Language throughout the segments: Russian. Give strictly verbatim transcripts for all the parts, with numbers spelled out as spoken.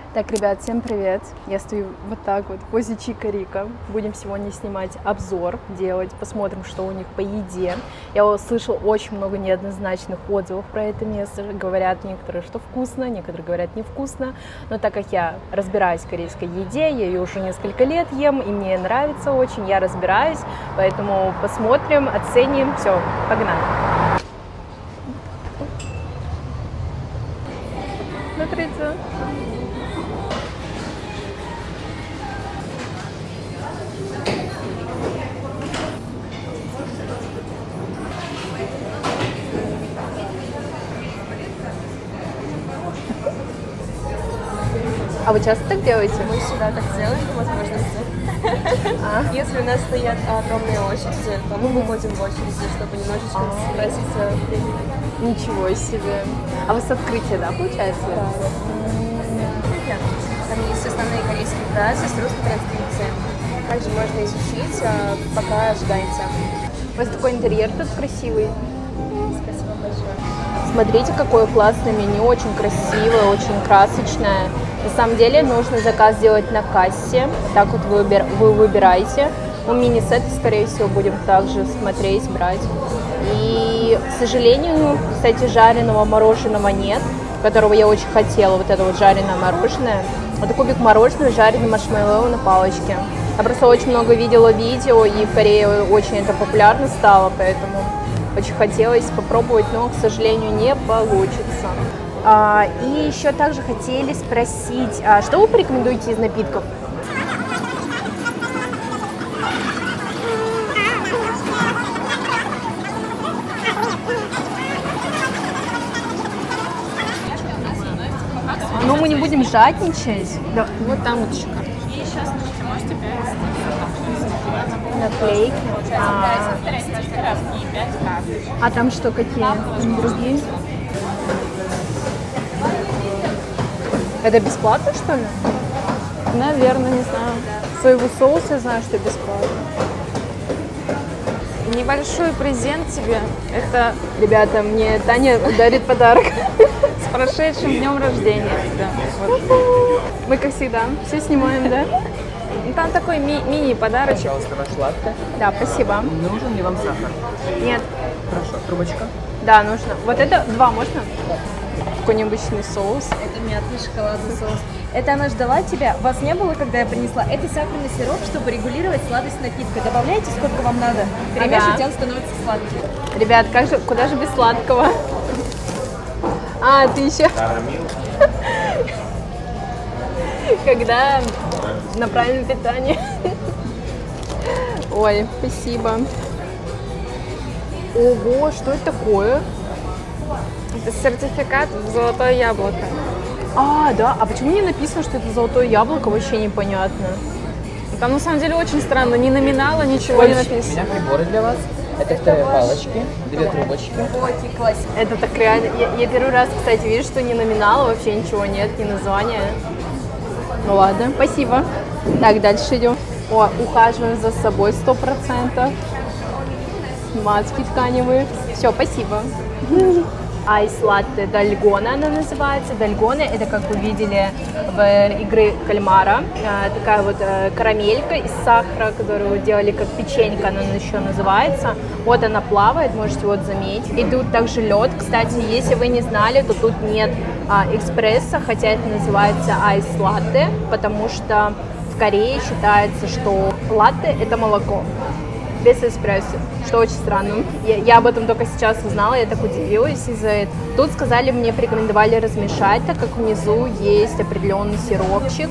Так, ребят, всем привет! Я стою вот так вот возле Чика-Рика. Будем сегодня снимать обзор, делать, посмотрим, что у них по еде. Я услышала очень много неоднозначных отзывов про это место. Говорят некоторые, что вкусно, некоторые говорят невкусно. Но так как я разбираюсь в корейской еде, я ее уже несколько лет ем, и мне нравится очень, я разбираюсь. Поэтому посмотрим, оценим. Все, погнали! Смотрите. А вы часто так делаете? Мы всегда так делаем по возможности. А? Если у нас стоят огромные очереди, то мы выходим в очереди, чтобы немножечко А. спроситься времени. Ничего себе. А вы с открытия, да, получается? Да. Там есть основные корейские фразы с русской транскрипцией. Также можно изучить, пока ожидаете. У вас такой интерьер тут красивый. Спасибо большое. Смотрите, какое классное меню, очень красивое, очень красочное. На самом деле нужно заказ делать на кассе. Так вот вы, выбир, вы выбираете. Мы мини-сеты, скорее всего, будем также смотреть, брать. И, к сожалению, кстати, жареного мороженого нет, которого я очень хотела. Вот это вот жареное мороженое. Это кубик мороженого, жареный маршмеллоу на палочке. Я просто очень много видела видео, и в Корее очень это популярно стало, поэтому очень хотелось попробовать, но, к сожалению, не получится. А, и еще также хотели спросить, а что вы порекомендуете из напитков? Ну, мы не будем жадничать. Да. Вот там вот еще карта. Наклейки. А, а там что, какие? Другие? Это бесплатно, что ли? Наверное, не знаю. Соевый соус я знаю, что бесплатно. Небольшой презент тебе. Это Ребята, мне Таня дарит подарок. с прошедшим днем рождения. Да, вот. Мы, как всегда, все снимаем, да? Ну, там такой ми- мини-подарочек. Пожалуйста, ваш латте. Да, спасибо. Нужен ли вам сахар? Нет. Хорошо. Трубочка? Да, нужно. Вот это два можно? Какой необычный соус. Это мятный шоколадный соус. Это она ждала тебя. Вас не было, когда я принесла. Это сахарный сироп, чтобы регулировать сладость напитка. Добавляйте, сколько вам надо. Перемешивайте, он становится сладким. Ребят, как же, куда же без сладкого? А, ты еще... Когда на правильном питании. Ой, спасибо. Ого, что это такое? Это сертификат в золотое яблоко. А, да, а почему не написано, что это золотое яблоко, вообще непонятно. Там на самом деле очень странно. Ни номинала, ничего Ой, не У написано. меня приборы для вас. Это вторые палочки, две трубочки. Очень классика. Это так реально. Я, я первый раз, кстати, вижу, что ни номинала, вообще ничего нет, ни названия. Ну ладно, спасибо. Так, дальше идем. О, ухаживаем за собой сто процентов. Маски тканевые. Все, спасибо. Айс латте дальгона она называется. Дальгона — это, как вы видели в игре кальмара, такая вот карамелька из сахара, которую делали как печенька, она еще называется. Вот она плавает, можете вот заметить. И тут также лед. Кстати, если вы не знали, то тут нет а, экспресса, хотя это называется айс латте, потому что в Корее считается, что латте — это молоко без эспрессо, что очень странно. Я, я об этом только сейчас узнала, я так удивилась из-за этого. Тут сказали, мне порекомендовали размешать, так как внизу есть определенный сиропчик.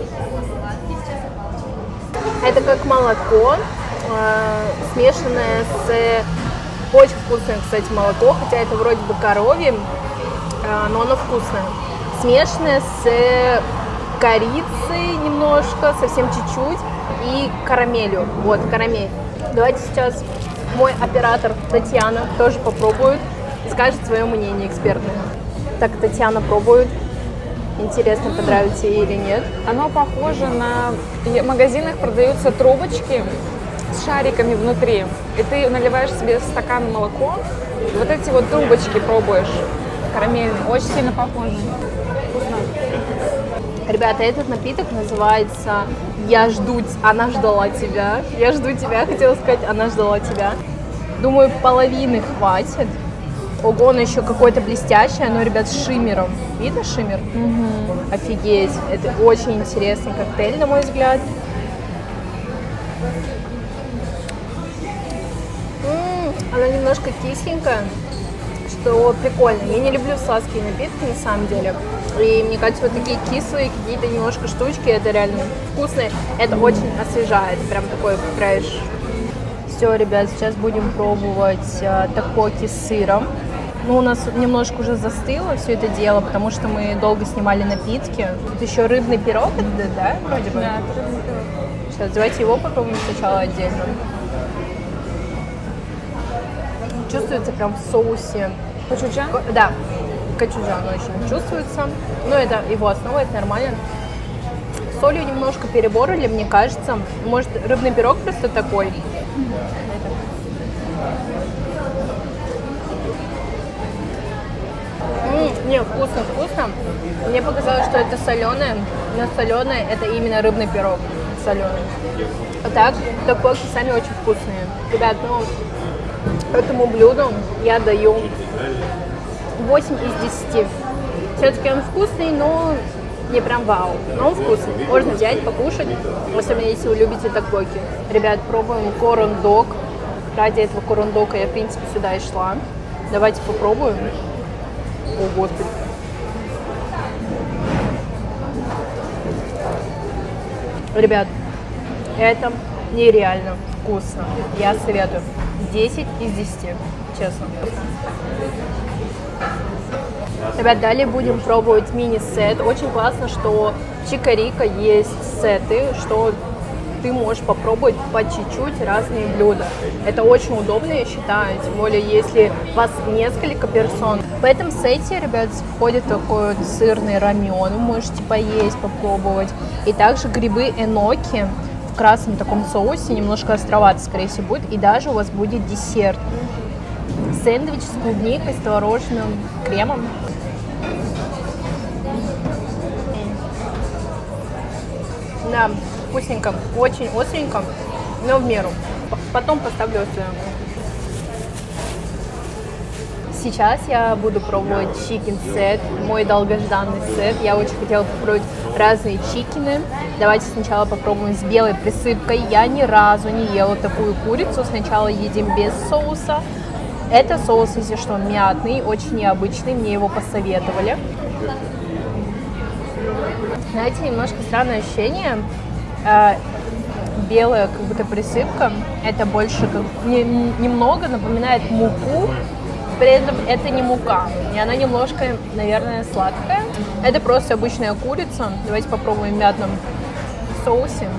Это как молоко, э, смешанное с... Очень вкусное, кстати, молоко, хотя это вроде бы коровье, э, но оно вкусное. Смешанное с корицей немножко, совсем чуть-чуть, и карамелью. Вот, карамель. Давайте сейчас мой оператор Татьяна тоже попробует и скажет свое мнение экспертное. Так, Татьяна пробует. Интересно, понравится ей или нет. Оно похоже на... В магазинах продаются трубочки с шариками внутри. И ты наливаешь себе в стакан молоко, и вот эти вот трубочки пробуешь. Карамельные. Очень сильно похоже. Вкусно. Ребята, этот напиток называется «Я жду, она ждала тебя». Я жду тебя, хотела сказать, она ждала тебя. Думаю, половины хватит. Ого, он еще какой-то блестящий, но, ребят, с шиммером. Видно шиммер? Угу. Офигеть. Это очень интересный коктейль, на мой взгляд. М-м, она немножко кисленькая, что прикольно. Я не люблю сладкие напитки, на самом деле. И мне кажется, вот такие кислые какие-то немножко штучки, это реально вкусные. Это очень освежает, прям такой фреш. Все, ребят, сейчас будем пробовать а, такоки с сыром. Ну, у нас немножко уже застыло все это дело, потому что мы долго снимали напитки. Тут еще рыбный пирог, да, да, вроде бы? Да, рыбный пирог. Сейчас, давайте его попробуем сначала отдельно. Чувствуется прям в соусе. Кочуджан? Да, кочуджан очень чувствуется. Но это его основа, это нормально. С солью немножко переборали, мне кажется. Может, рыбный пирог просто такой? М-м, не, вкусно, вкусно. Мне показалось, что это соленое, но соленое это именно рыбный пирог соленый. А так, такоки сами очень вкусные. Ребят, ну, этому блюду я даю восемь из десяти. Все-таки он вкусный, но не прям вау. Но он вкусный. Можно взять, покушать, особенно если вы любите такоки. Ребят, пробуем корон-дог. Ради этого корон-дога я, в принципе, сюда и шла. Давайте попробуем. О, господи. Ребят, это нереально вкусно. Я советую. десять из десяти, честно. Ребят, далее будем пробовать мини-сет. Очень классно, что в Чика-Рико есть сеты, что ты можешь попробовать по чуть-чуть разные блюда. Это очень удобно, я считаю, тем более, если вас несколько персон. В этом сете, ребят, входит такой вот сырный рамен, вы можете поесть, попробовать. И также грибы эноки в красном таком соусе, немножко островато, скорее всего, будет. И даже у вас будет десерт. Сэндвич с клубникой, с творожным кремом. Да, вкусненько, очень остренько, но в меру. Потом поставлю оценку. Сейчас я буду пробовать чикен сет, мой долгожданный сет. Я очень хотела попробовать разные чикены. Давайте сначала попробуем с белой присыпкой. Я ни разу не ела такую курицу. Сначала едим без соуса. Это соус, если что, мятный, очень необычный. Мне его посоветовали. Знаете, немножко странное ощущение. Белая как будто присыпка. Это больше как, не, немного напоминает муку. При этом это не мука. И она немножко, наверное, сладкая. Это просто обычная курица. Давайте попробуем в мятном соусе.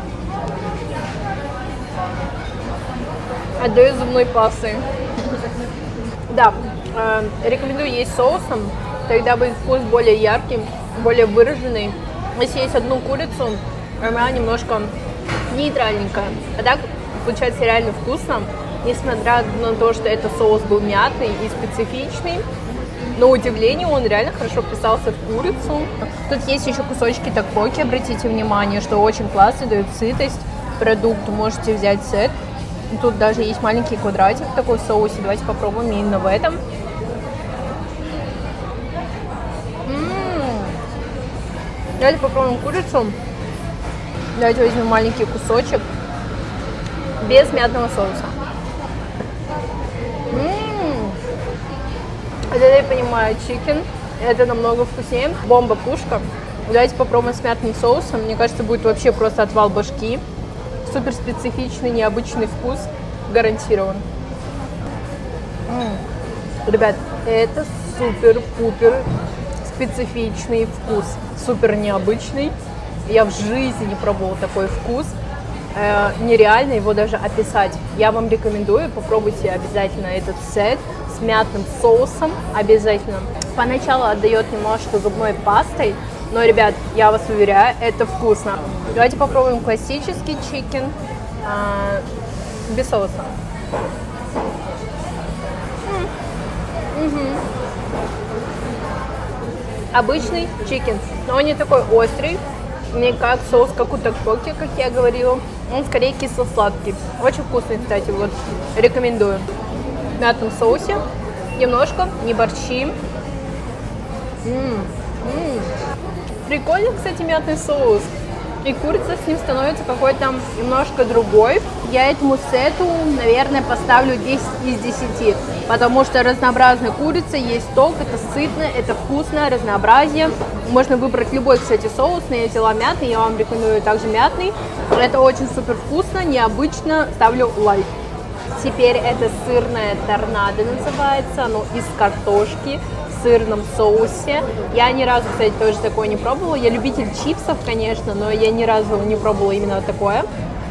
Отдаю зубной пастой. Да, э, рекомендую есть соусом. Тогда будет вкус более яркий, более выраженный. Если есть одну курицу, она немножко нейтральненькая. А так получается реально вкусно. Несмотря на то, что этот соус был мятный и специфичный, на удивление он реально хорошо вписался в курицу. Тут есть еще кусочки такоки, обратите внимание, что очень классно, дают сытость продукту. Можете взять сет. Тут даже есть маленький квадратик в такой соусе. Давайте попробуем именно в этом. М-м-м. Давайте попробуем курицу. Давайте возьмем маленький кусочек без мятного соуса. М-м-м. Это, я понимаю, чикен. Это намного вкуснее. Бомба-пушка. Давайте попробуем с мятным соусом. Мне кажется, будет вообще просто отвал башки. Супер специфичный, необычный вкус. Гарантирован. М-м. Ребят, это супер-пупер специфичный вкус. Супер необычный. Я в жизни не пробовала такой вкус. Э, нереально его даже описать. Я вам рекомендую, попробуйте обязательно этот сет с мятным соусом. Обязательно. Поначалу отдает немножко зубной пастой. Но, ребят, я вас уверяю, это вкусно. Давайте попробуем классический чикен э, без соуса. М-м-м. обычный чикен, но он не такой острый, не как соус, как у токбокки, как я говорила. Он скорее кисло-сладкий. Очень вкусный, кстати, вот рекомендую. В мятном соусе немножко, не борщи. М-м-м. Прикольный, кстати, мятный соус. И курица с ним становится какой-то немножко другой. Я этому сету, наверное, поставлю десять из десяти, потому что разнообразная курица, есть ток, это сытно, это вкусно, разнообразие. Можно выбрать любой, кстати, соус, но я взяла мятный, я вам рекомендую также мятный. Это очень супер вкусно, необычно, ставлю лайк. Теперь это сырная торнадо называется, оно из картошки в сырном соусе. Я ни разу, кстати, тоже такое не пробовала. Я любитель чипсов, конечно, но я ни разу не пробовала именно такое.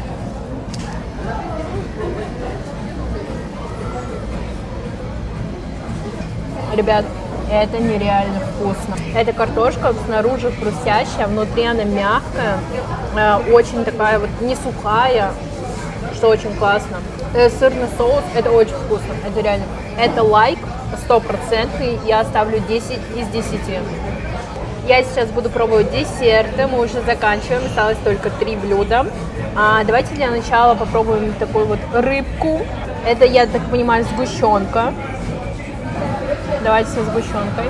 Ребят, это нереально вкусно. Эта картошка снаружи хрустящая, внутри она мягкая, э, очень такая вот не сухая, что очень классно. Э, сырный соус, это очень вкусно, это реально. Это лайк стопроцентный, я ставлю десять из десяти. Я сейчас буду пробовать десерты, мы уже заканчиваем, осталось только три блюда. А, давайте для начала попробуем такую вот рыбку. Это, я так понимаю, сгущенка. Давайте со сгущенкой.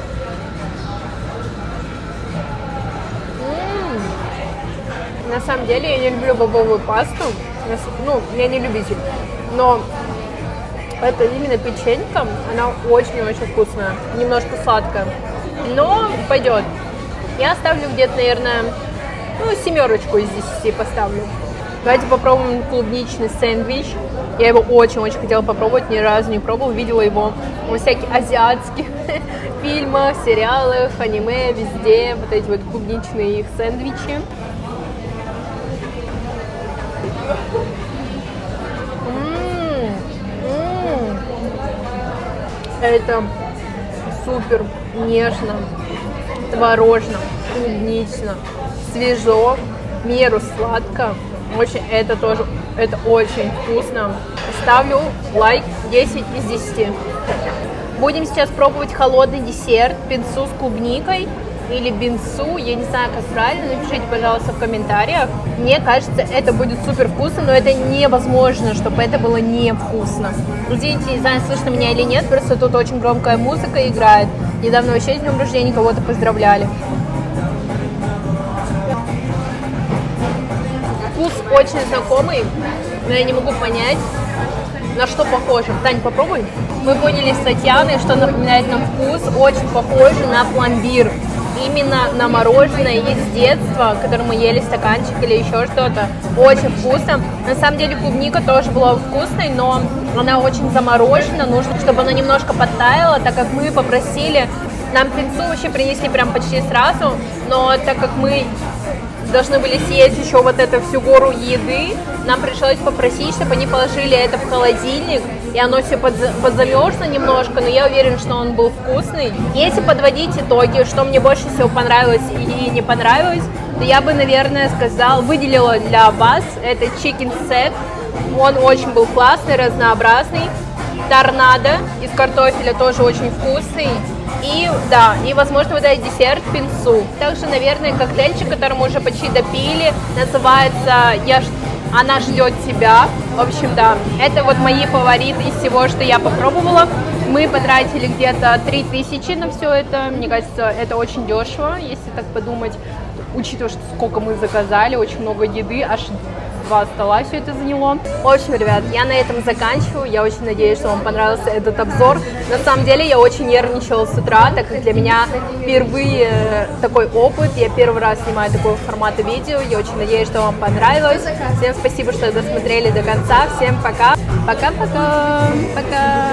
М-м-м. На самом деле я не люблю бобовую пасту, ну, я не любитель, но это именно печенька, она очень-очень вкусная, немножко сладкая, но пойдет. Я ставлю где-то, наверное, ну, семерочку из десяти поставлю. Давайте попробуем клубничный сэндвич. Я его очень-очень хотела попробовать, ни разу не пробовала. Видела его во всяких азиатских фильмах, сериалах, аниме, везде. Вот эти вот клубничные их сэндвичи. М-м-м. Это супер нежно, творожно, клубнично, свежо, в меру сладко. Очень, это тоже, это очень вкусно. Ставлю лайк десять из десяти. Будем сейчас пробовать холодный десерт, бинсу с клубникой или бинсу, я не знаю, как правильно, напишите, пожалуйста, в комментариях. Мне кажется, это будет супер вкусно, но это невозможно, чтобы это было невкусно. Извините, не знаю, слышно меня или нет, просто тут очень громкая музыка играет. Недавно вообще с днем рождения кого-то поздравляли. Вкус очень знакомый, но я не могу понять, на что похоже. Тань, попробуй. Мы поняли с Татьяной, что напоминает нам вкус, очень похоже на пломбир. Именно на мороженое из детства, которое мы ели стаканчик или еще что-то. Очень вкусно. На самом деле клубника тоже была вкусной, но она очень заморожена. Нужно, чтобы она немножко подтаяла, так как мы попросили. Нам пинцу вообще принесли прям почти сразу, но так как мы должны были съесть еще вот эту всю гору еды, нам пришлось попросить, чтобы они положили это в холодильник, и оно все подзамерзло немножко, но я уверена, что он был вкусный. Если подводить итоги, что мне больше всего понравилось и не понравилось, то я бы, наверное, сказала, выделила для вас это chicken set. Он очень был классный, разнообразный. Торнадо из картофеля тоже очень вкусный. И, да, и, возможно, вот этот десерт пинсу. Также, наверное, коктейльчик, который мы уже почти допили, называется «Я, она ждет тебя». В общем, да, это вот мои фавориты из всего, что я попробовала. Мы потратили где-то три тысячи на все это. Мне кажется, это очень дешево, если так подумать, учитывая, что сколько мы заказали, очень много еды, аж два стола все это заняло. В общем, ребят, я на этом заканчиваю. Я очень надеюсь, что вам понравился этот обзор. На самом деле, я очень нервничала с утра, так как для меня впервые такой опыт. Я первый раз снимаю такого формата видео. Я очень надеюсь, что вам понравилось. Всем спасибо, что досмотрели до конца. Всем пока. Пока-пока. Пока.